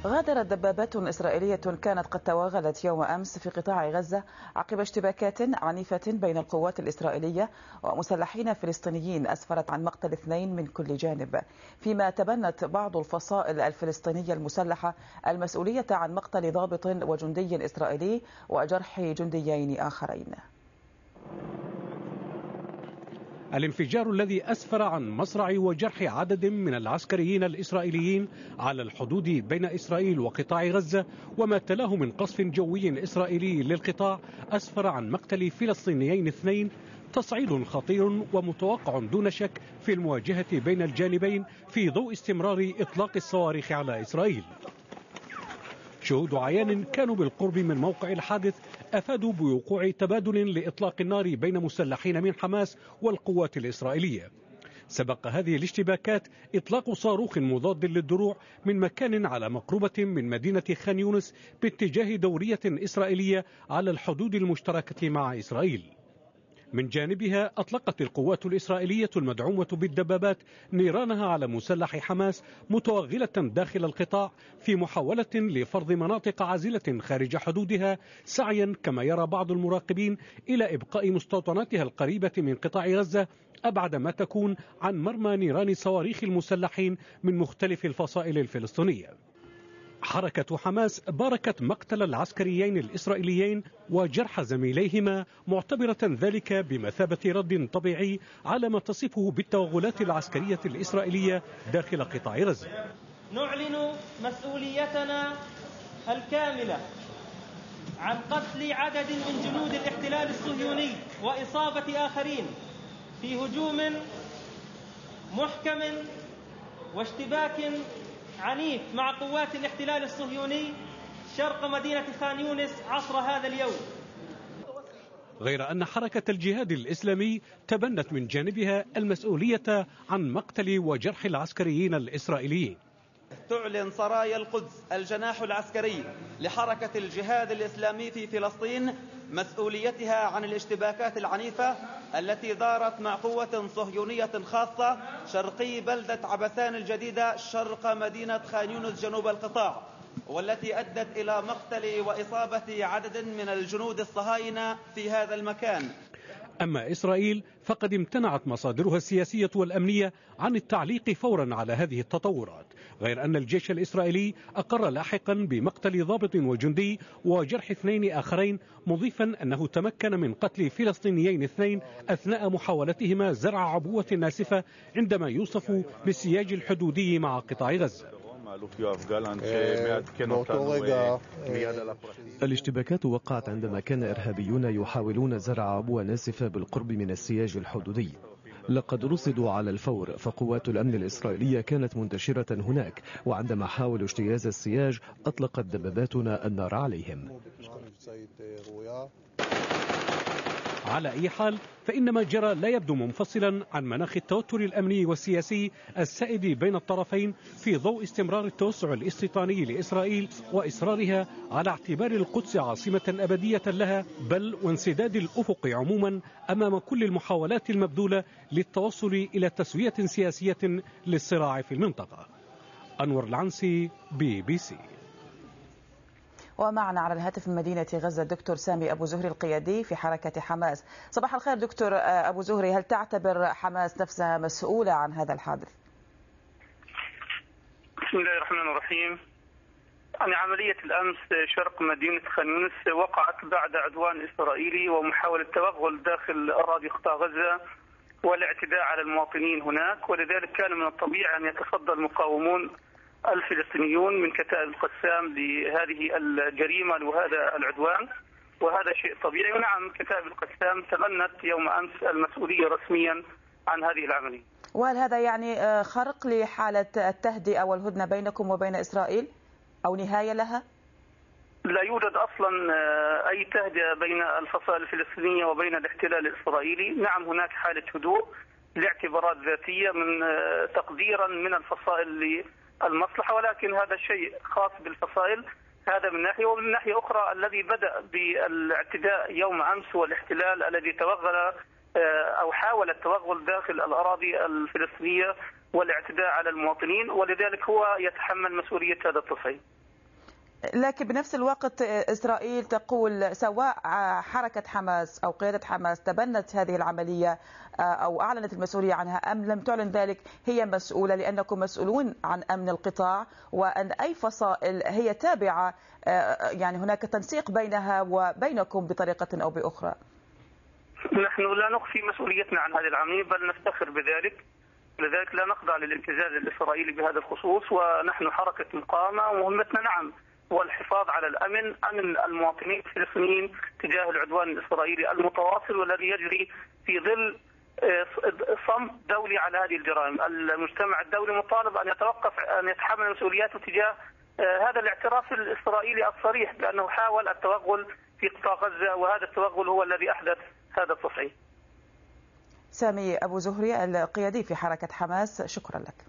غادرت دبابات إسرائيلية كانت قد توغلت يوم أمس في قطاع غزة عقب اشتباكات عنيفة بين القوات الإسرائيلية ومسلحين فلسطينيين أسفرت عن مقتل 2 من كل جانب، فيما تبنت بعض الفصائل الفلسطينية المسلحة المسؤولية عن مقتل ضابط وجندي إسرائيلي وجرح جنديين آخرين. الانفجار الذي أسفر عن مصرع وجرح عدد من العسكريين الإسرائيليين على الحدود بين إسرائيل وقطاع غزة وما تلاه من قصف جوي إسرائيلي للقطاع أسفر عن مقتل فلسطينيين 2، تصعيد خطير ومتوقع دون شك في المواجهة بين الجانبين في ضوء استمرار إطلاق الصواريخ على إسرائيل. شهود عيان كانوا بالقرب من موقع الحادث أفادوا بوقوع تبادل لإطلاق النار بين مسلحين من حماس والقوات الإسرائيلية. سبق هذه الاشتباكات إطلاق صاروخ مضاد للدروع من مكان على مقربة من مدينة خان يونس باتجاه دورية إسرائيلية على الحدود المشتركة مع إسرائيل. من جانبها أطلقت القوات الإسرائيلية المدعومة بالدبابات نيرانها على مسلح حماس متوغلة داخل القطاع في محاولة لفرض مناطق عازلة خارج حدودها، سعيا كما يرى بعض المراقبين إلى إبقاء مستوطناتها القريبة من قطاع غزة أبعد ما تكون عن مرمى نيران صواريخ المسلحين من مختلف الفصائل الفلسطينية. حركة حماس باركت مقتل العسكريين الإسرائيليين وجرح زميليهما، معتبرة ذلك بمثابة رد طبيعي على ما تصفه بالتوغلات العسكرية الإسرائيلية داخل قطاع غزة. نعلن مسؤوليتنا الكاملة عن قتل عدد من جنود الاحتلال الصهيوني وإصابة آخرين في هجوم محكم واشتباك عنيف مع قوات الاحتلال الصهيوني شرق مدينة خان يونس عصر هذا اليوم. غير أن حركة الجهاد الإسلامي تبنت من جانبها المسؤولية عن مقتل وجرح العسكريين الإسرائيليين. تعلن سرايا القدس الجناح العسكري لحركة الجهاد الإسلامي في فلسطين مسؤوليتها عن الاشتباكات العنيفة التي دارت مع قوة صهيونية خاصة شرقي بلدة عبثان الجديدة شرق مدينة خان يونس جنوب القطاع، والتي أدت إلى مقتل وإصابة عدد من الجنود الصهاينة في هذا المكان. أما إسرائيل فقد امتنعت مصادرها السياسية والأمنية عن التعليق فورا على هذه التطورات، غير أن الجيش الإسرائيلي أقر لاحقا بمقتل ضابط وجندي وجرح 2 آخرين، مضيفا أنه تمكن من قتل فلسطينيين 2 أثناء محاولتهما زرع عبوة ناسفة عندما يوصف بالسياج الحدودي مع قطاع غزة. الاشتباكات وقعت عندما كان إرهابيون يحاولون زرع عبوة ناسفة بالقرب من السياج الحدودي. لقد رصدوا على الفور، فقوات الأمن الإسرائيلية كانت منتشرة هناك، وعندما حاولوا اجتياز السياج أطلقت دباباتنا النار عليهم. على أي حال فإن ما جرى لا يبدو منفصلا عن مناخ التوتر الأمني والسياسي السائد بين الطرفين في ضوء استمرار التوسع الاستيطاني لإسرائيل وإصرارها على اعتبار القدس عاصمة أبدية لها، بل وانسداد الأفق عموما أمام كل المحاولات المبذولة للتوصل إلى تسوية سياسية للصراع في المنطقة. أنور العنسي، BBC. ومعنا على الهاتف من مدينة غزة الدكتور سامي أبو زهري القيادي في حركة حماس. صباح الخير دكتور أبو زهري، هل تعتبر حماس نفسها مسؤولة عن هذا الحادث؟ بسم الله الرحمن الرحيم. يعني عملية الأمس شرق مدينة خان يونس وقعت بعد عدوان إسرائيلي ومحاولة توغل داخل أراضي قطاع غزة والاعتداء على المواطنين هناك، ولذلك كان من الطبيعي أن يتصدى المقاومون الفلسطينيون من كتائب القسام لهذه الجريمة وهذا العدوان، وهذا شيء طبيعي. ونعم كتائب القسام تبنت يوم أمس المسؤولية رسميا عن هذه العملية. وهل هذا يعني خرق لحالة التهدئة والهدنة بينكم وبين إسرائيل أو نهاية لها؟ لا يوجد أصلا أي تهدئة بين الفصائل الفلسطينية وبين الاحتلال الإسرائيلي. نعم هناك حالة هدوء لاعتبارات ذاتية من تقديرا من الفصائل المصلحة، ولكن هذا شيء خاص بالفصائل، هذا من ناحية. ومن ناحية أخرى الذي بدأ بالاعتداء يوم أمس والاحتلال الذي توغل أو حاول التوغل داخل الأراضي الفلسطينية والاعتداء على المواطنين، ولذلك هو يتحمل مسؤولية هذا التصعيد. لكن بنفس الوقت إسرائيل تقول سواء حركة حماس أو قيادة حماس تبنت هذه العملية أو أعلنت المسؤولية عنها أم لم تعلن ذلك، هي مسؤولة لأنكم مسؤولون عن أمن القطاع، وأن أي فصائل هي تابعة، يعني هناك تنسيق بينها وبينكم بطريقة أو بأخرى. نحن لا نخفي مسؤوليتنا عن هذه العملية بل نفتخر بذلك، لذلك لا نخضع للابتزاز الإسرائيلي بهذا الخصوص، ونحن حركة مقاومة ومهمتنا نعم هو الحفاظ على أمن المواطنين الفلسطينيين تجاه العدوان الإسرائيلي المتواصل والذي يجري في ظل صمت دولي على هذه الجرائم. المجتمع الدولي مطالب أن يتحمل مسؤولياته تجاه هذا الاعتراف الإسرائيلي الصريح بأنه حاول التوغل في قطاع غزة، وهذا التوغل هو الذي أحدث هذا التصعيد. سامي أبو زهري القيادي في حركة حماس، شكرا لك.